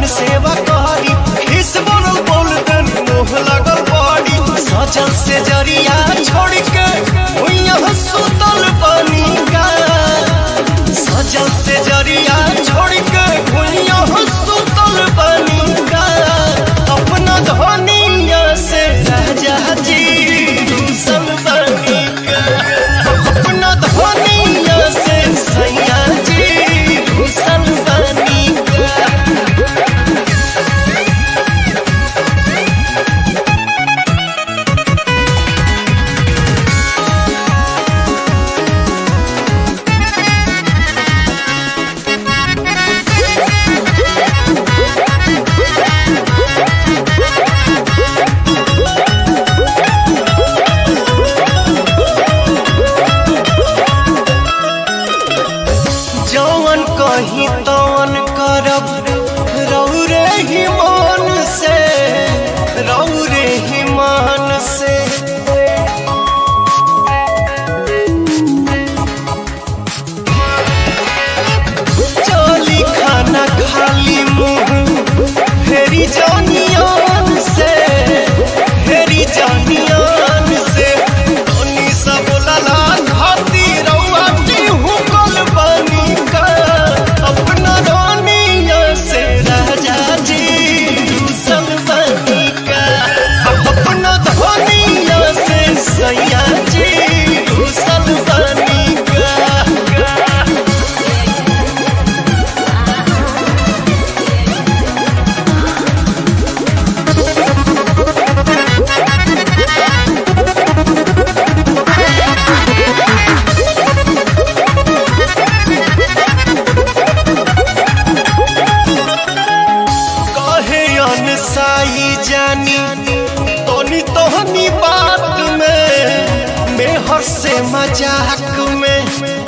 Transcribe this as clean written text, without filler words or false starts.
सेवा करी खिस बनल बोल देन मोह लगल बड़ी सजल से जरिया छोड़ के भुइया सुतल बनी का सजल से जरिया छोड़ के भुइया सुतल बनी का अपना धनिया से राजा जी दूसर बनी का अपना धनिया से सैया जी दूसर बनी का। जौन कहीं तौन करब रौरे ही मान से रौरे ही मान से चली खाना खाली मुँह फेरी जानियान से फेरी जानियान से तनी सब लला खाती रौआ हुकल बनी का अपना रानिया से राजा जी दूसर बनी का अपना धनिया से सैया जी दूसर बनी का। साई जानी तोनी तोहनी बात में मेहर से मजाक में